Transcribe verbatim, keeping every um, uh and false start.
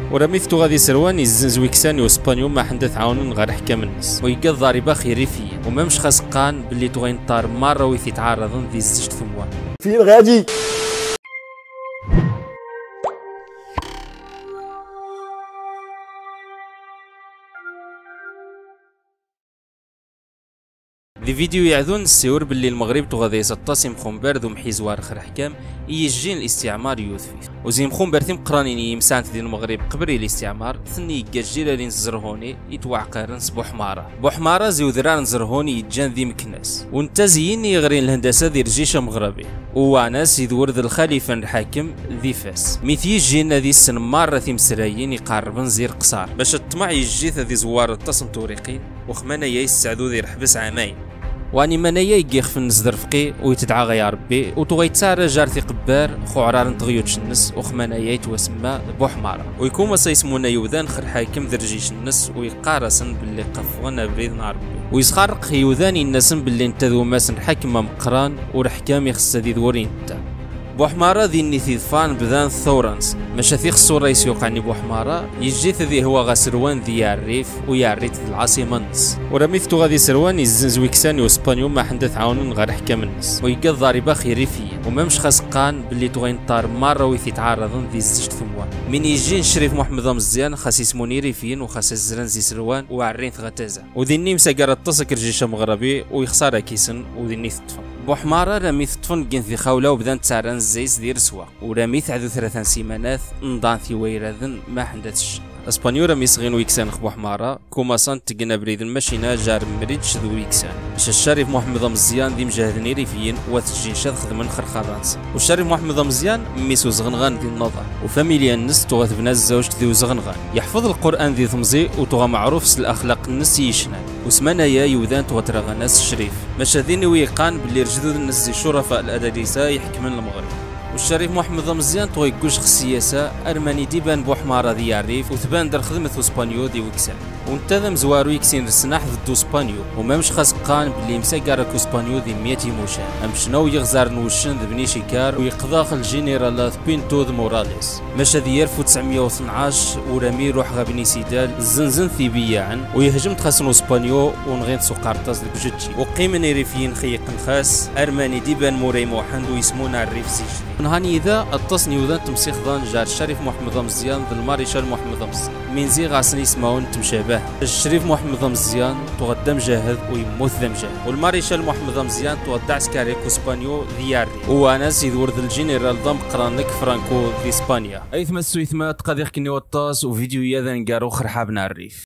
ورميثتو غادي سروان يزنز ويكساني واسبانيو ما حندث عاونن غير حكام الناس ويقى ضاربه خيريفيه وما مش خاسقان باللي توين طار مره ويثي تعارضن ذي الزجت ثموان فين غادي. دي فيديو يعذون السيور باللي المغرب تو غادي يسطاسي مخنبر ذو محيزوار خر حكام يجين الاستعمار يوثفي وزي مخنبر تيم قرانيني يمسانت ديال المغرب قبري الاستعمار ثني يجيلا لين زرهوني يتوعقرن بوحماره بوحماره زي ودران زرهوني يتجان ذي مكناس وانت زيني يغرين الهندسه ديال الجيش مغربي واناس يدور ذا الخليفه الحاكم ذي فاس ميث يجينا ذي السن مره ثيم سرايين يقاربن زير قصار باش الطمع يجي ذي زوار التصم توريقين وخمانا يستعدو ذي رحبس عامين واني منايا يقيخ في النس درفقي ويتدعى غيا ربي وتغيتسارى جارتي قبار خو عرار نطغيوتش النس وخمانايا يتوسمى بوحماره ويكون وسا يسمونا يوذان خر حاكم درجيش النس ويقارسن باللي قفونا بريد نار ربي ويسخرق يوذاني الناسن باللي انت ذو ماسن حاكم مقران ورحكام يخص ذي ذورين انت بوحماره ذي نيثي فان بذان ثورنس ماشا ثي خصو رئيس يوقعني بوحماره يجي ذي هو غا سروان ذي يعريف ويعريت العاصمه نص ورميثتو غادي سروان يزنز ويكساني واسبانيو ما حندث عاونن غير حكام الناس ويقى ضاربه خيريفيه وما مش خاسقان باللي توين طار مره ويثي تعارضن ذي الزجت ثموان من يجي الشريف محمد مزيان خاص يسموني ريفيين وخاص الزران زي سروان وعرين غتازا وذي النمسا قالت تصك الجيش المغربي ويخسر كيسن وذي النيث بوحماره رميث طفن كين في خوله وبدان تسارن الزيس ديال سوا ورميث عدو ثلاثة سيمانات نضان في ويراذن ما حندثش اسبانيو رمي صغين ويكسان خ بوحماره كوماسان تقنا بريد الماشينا جار مريدش ذو ويكسان باش الشريف محمد مزيان دي مجاهدين ريفيين وتجين شاد خدمن خر خرانس والشريف محمد مزيان ميسو زغنغان دي النظر وفاميليا النس توغ بنا الزوج ذي زغنغان يحفظ القران ذي ثمزي وتوغ معروف س الاخلاق النس يشنان وسمانا يا يوذان توغ ناس الشريف ماشا ذيني ويقان باللي رجدود النس شرفاء الاداريسا يحكمن المغرب والشريف محمد مزيان تو يقوش خسياسة ارماني ديبان بوحماره ذي يعريف وتبان در خدمة اسبانيو دي وكسان وانتظم زوارو يكسين السناح ضد اسبانيو وما مش خاسقان باللي مسا كارك اسبانيو ذي مياتي موشان امشناو يغزار نوشن ذبني شيكار ويقضاخ الجنرالات بينتو ذ موراليس مشى ذي ألف وتسعمية واثناش ورامي روح غابني سيدال الزنزن ثي بياعن ويهجم تخاسن اسبانيو ونغيض سوقارطاس بجدجي وقيمن ريفيين خيق خاس ارماني ديبان موراي موحند ويسمونا الريف زيجري نهاني إذا التصني وذان تمسيخ ظن جار الشريف محمد مزيان ذا الماريشال محمد مزيان من زي غاسني يسمعون تمشابه الشريف محمد مزيان تقدم جاهد ويموت ذم جاهد والماريشال محمد مزيان تودع عسكري اسبانيو ذياري وانا سيد ورد الجنرال ضم قرانك فرانكو في اسبانيا ايثما السويثمات قد يحكي وطاس وفيديو ياذا نقارو خرحابنا الريف